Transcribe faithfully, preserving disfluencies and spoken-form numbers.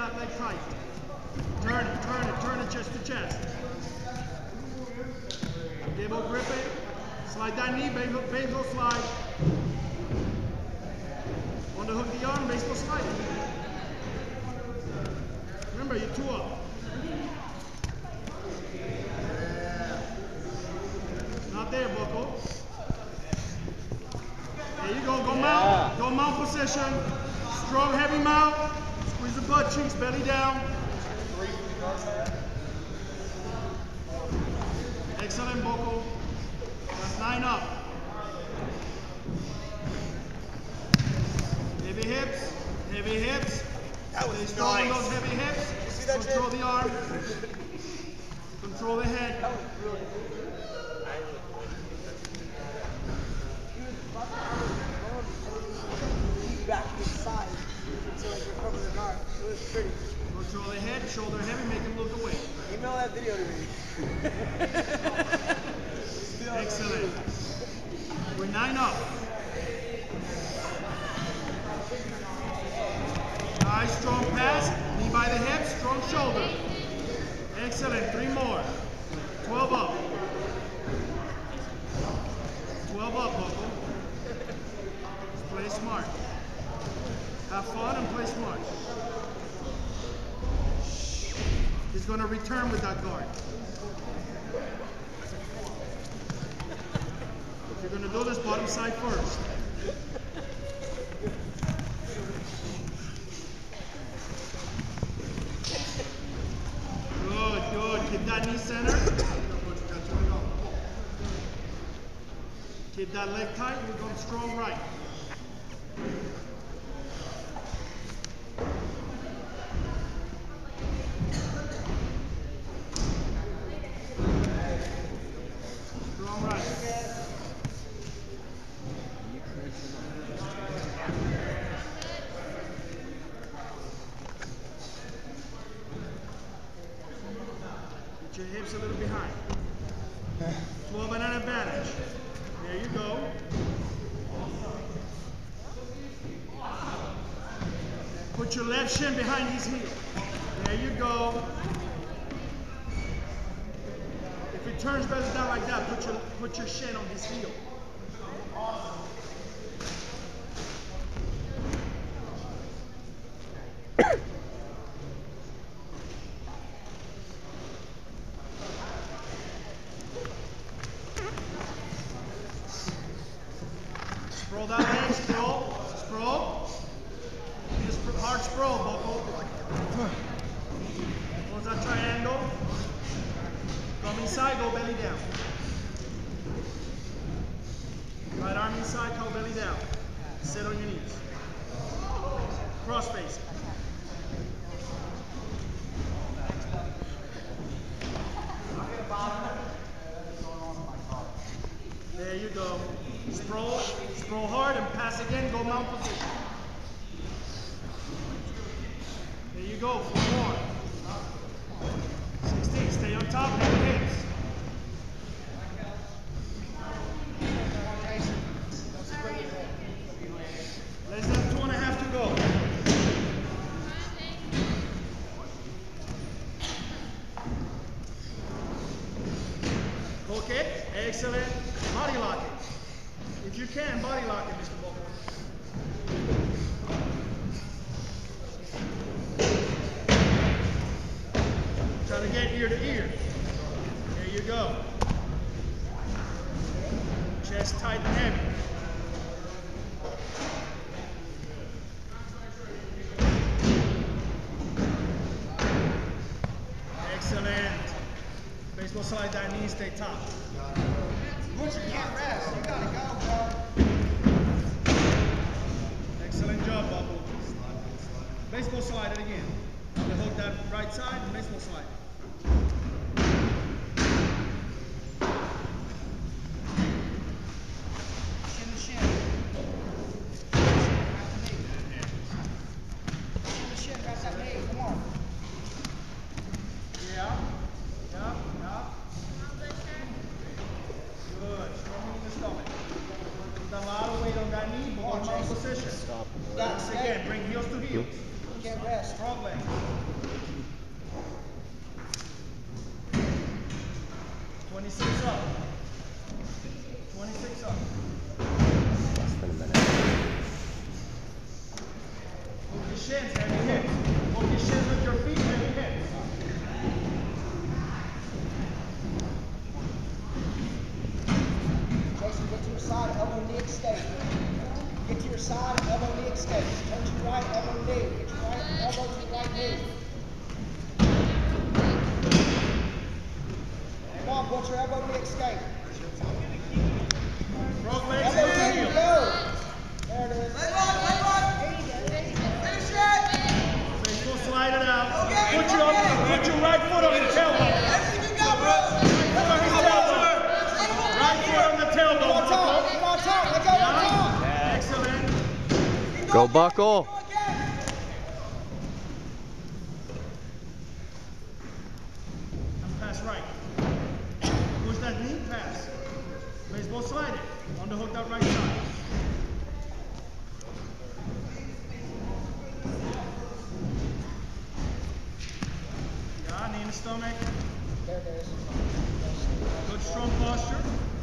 that leg tight. Turn it, turn it, turn it chest to chest. Gable grip it. Slide that knee, baseball, baseball slide. Underhook the arm, baseball slide. Remember, you're two up. Not there, Buckle. There you go, go mount. Go mount position. Strong, heavy mount. Squeeze the butt cheeks, belly down. Excellent, Buckle. That's nine up. Heavy hips, heavy hips. That was Stay strong nice. on those heavy hips. You see that, Control Jim? the arm. Control the head. That was really back inside until like you're covering the arm. It was pretty. Control the head, shoulder heavy, make him look away. Email that video to me. Excellent. We're nine up. Nice strong pass, knee by the hip, strong shoulder. Excellent, three more. twelve up. twelve up, Buckle. Just play smart. Have fun and play smart. He's going to return with that guard. If you're going to do this, bottom side first. Good, good. Keep that knee center. Keep that leg tight. We're going strong right. Strong right. Get your hips a little behind. twelve and an advantage. There you go. Put your left shin behind his heel. There you go. If he turns better down like that, put your put your shin on his heel. Sprawl that leg, sprawl, sprawl. Just hard sprawl, Buckle. Close that triangle. Come inside, go belly down. Right arm inside, go belly down. Sit on your knees. Cross face. There you go. Sprawl, sprawl hard and pass again, go mount position. There you go, four more. sixteen, stay on top, heavy hips. Less than two and a half to go. Okay, excellent. Body lock it. If you can, body lock it, Mister Buckle. Try to get ear to ear. There you go. Chest tight and heavy. Excellent. Baseball slide that knee, stay top. Butcher can't rest. You gotta go, bro. Excellent job, Bubble. Baseball slide it again. Underhook that right side, baseball slide. Shin to shin. Shin to shin, grab that knee. Come on. Yeah. Yeah. Yeah. Good. Strong in the stomach. Put a lot of weight on that knee, but watch your position. Stop. Once again, bring heels to heels. You can't rest. Strong leg. twenty-six up. twenty-six up. Less than a minute. Hook your shins, heavy hits. Hook your shins with your feet, heavy hits. Jason, get to your side, elbow, knee, escape. Get to your side, elbow, knee, escape. Turn to your right, elbow, knee. Get your right elbow to your right knee. Come on, put your elbow, knee, escape. Frog legs Elbow, and knee, heel. go. There it is. Baseball, slide it out. Put your, put your right foot on the tailbone. Foot on his tailbone. Right foot on the Come tailbone. on, top. Come on, top. Let go, on top. Excellent. Go buckle. And pass right. Push that knee, pass. Baseball, slide it. Underhook that right side. Yeah, knee in the stomach. There it is. Good strong posture.